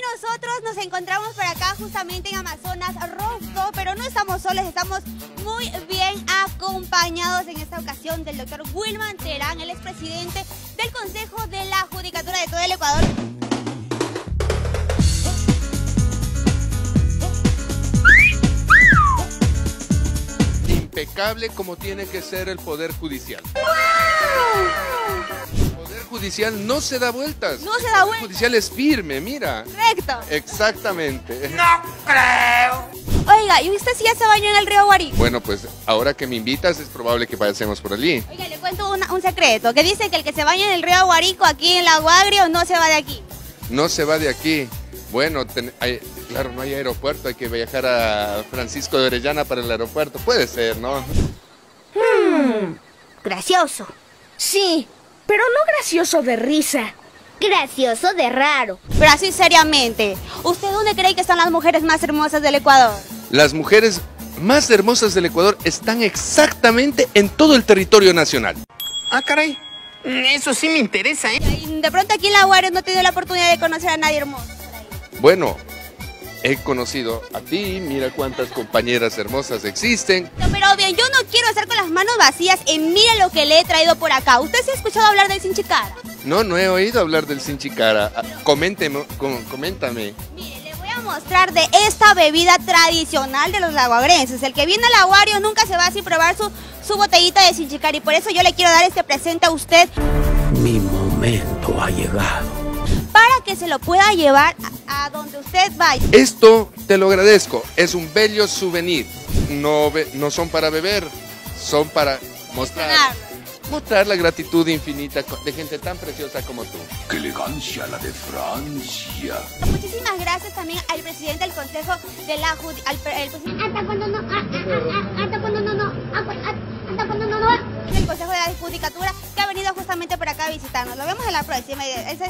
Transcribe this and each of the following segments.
nosotros nos encontramos por acá justamente en Amazonas Rosto, pero no estamos solos, estamos muy bien acompañados en esta ocasión del doctor Wilman Terán, él es presidente del Consejo de la Judicatura de todo el Ecuador. Impecable como tiene que ser el Poder Judicial. El Poder Judicial no se da vueltas. No se da vueltas. El Poder Judicial es firme, mira. Recto. Exactamente. No creo. Oiga, ¿y usted sí ya se bañó en el río Guarico? Bueno, pues ahora que me invitas es probable que pasemos por allí. Oiga, le cuento un secreto, que dice que el que se baña en el río Guarico aquí en la Guagrio no se va de aquí. No se va de aquí. Bueno, claro, no hay aeropuerto, hay que viajar a Francisco de Orellana para el aeropuerto. Puede ser, ¿no? Gracioso. Sí, pero no gracioso de risa. Gracioso de raro. Pero así seriamente, ¿usted dónde cree que están las mujeres más hermosas del Ecuador? Las mujeres más hermosas del Ecuador están exactamente en todo el territorio nacional. Ah, caray. Eso sí me interesa, ¿eh? Y de pronto aquí en la Guagrio no he tenido la oportunidad de conocer a nadie hermoso por ahí. Bueno, he conocido a ti, mira cuántas compañeras hermosas existen. No, pero bien, yo no quiero estar con las manos vacías y mire lo que le he traído por acá. ¿Usted sí ha escuchado hablar del Sinchicara? No he oído hablar del Sinchicara. Coméntame. Mire, le voy a mostrar de esta bebida tradicional de los laguagrenses. El que viene al Aguario nunca se va sin probar su botellita de Sinchicara y por eso yo le quiero dar este presente a usted. Mi momento ha llegado. Para que se lo pueda llevar a donde usted vaya. Esto te lo agradezco, es un bello souvenir. No son para beber, son para mostrar la gratitud infinita de gente tan preciosa como tú. ¡Qué elegancia la de Francia! Muchísimas gracias también al presidente del Consejo de la del Consejo de la Judicatura, que ha venido justamente por acá a visitarnos. Lo vemos en la próxima. Eso.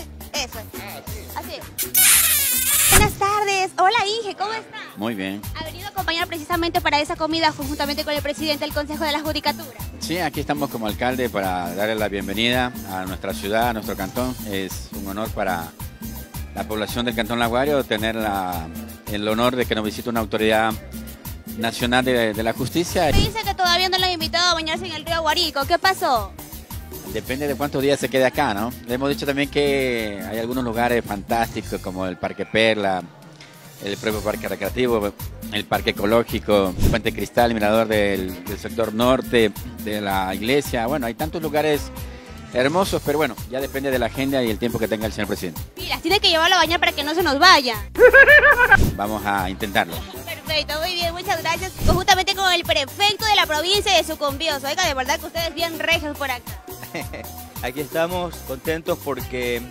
Así es. Buenas tardes. Hola, Inge, ¿cómo está? Muy bien. Ha venido a acompañar precisamente para esa comida conjuntamente con el presidente del Consejo de la Judicatura. Sí, aquí estamos como alcalde para darle la bienvenida a nuestra ciudad, a nuestro cantón. Es un honor para la población del Cantón La Guagrio tener el honor de que nos visite una autoridad nacional de la justicia. Dice que todavía no lo han invitado a bañarse en el río Guarico. ¿Qué pasó? Depende de cuántos días se quede acá, ¿no? Le hemos dicho también que hay algunos lugares fantásticos como el Parque Perla, el propio Parque Recreativo, el Parque Ecológico, Puente Cristal, Mirador del sector norte de la iglesia. Bueno, hay tantos lugares hermosos, pero bueno, ya depende de la agenda y el tiempo que tenga el señor presidente. Mira, tiene que llevarlo a bañar para que no se nos vaya. Vamos a intentarlo. Perfecto, muy bien, muchas gracias. Conjuntamente con el prefecto de la provincia de Sucumbíos. Oiga, de verdad que ustedes bien regios por acá. Aquí estamos contentos porque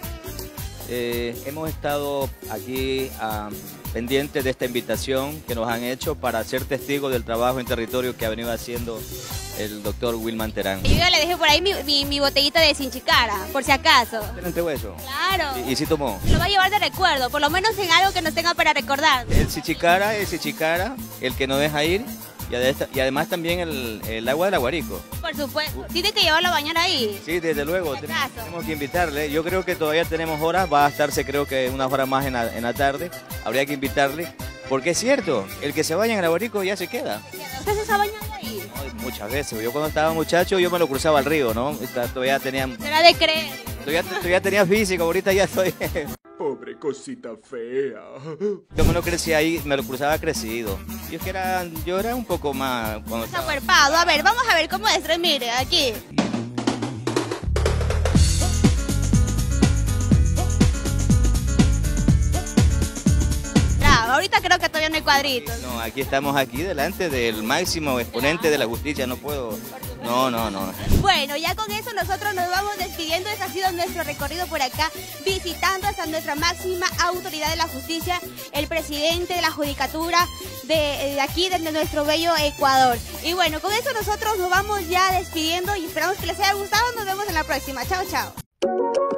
hemos estado aquí pendientes de esta invitación que nos han hecho para ser testigos del trabajo en territorio que ha venido haciendo el doctor Wilman Terán. Yo ya le dejé por ahí mi botellita de Sinchicara, por si acaso. ¿Tiene hueso? Claro. ¿Y si tomó? Lo va a llevar de recuerdo, por lo menos en algo que nos tenga para recordar. El Sinchicara, el que no deja ir. Y además también el agua del Aguarico. Por supuesto. Tiene que llevarlo a bañar ahí. Sí, desde luego. Tenemos que invitarle. Yo creo que todavía tenemos horas. Va a estarse creo que unas horas más en la tarde. Habría que invitarle. Porque es cierto, el que se baña en el Aguarico ya se queda. ¿Usted se está bañando ahí? No, muchas veces. Yo cuando estaba muchacho yo me lo cruzaba al río, ¿no? Todavía tenía... Será de creer. Todavía tenía físico, ahorita ya estoy... Pobre cosita fea. Yo me lo crecí ahí, me lo cruzaba crecido. Yo era un poco más... Está acuerpado. A ver, vamos a ver cómo es. Mire, aquí. Bravo, ahorita creo que todavía no hay cuadritos. No, aquí estamos delante del máximo exponente de la justicia, no puedo... No. Bueno, ya con eso nosotros nos vamos despidiendo. Ese ha sido nuestro recorrido por acá, visitando hasta nuestra máxima autoridad de la justicia, el presidente de la Judicatura de aquí, de nuestro bello Ecuador. Y bueno, con eso nosotros nos vamos ya despidiendo y esperamos que les haya gustado. Nos vemos en la próxima. Chao, chao.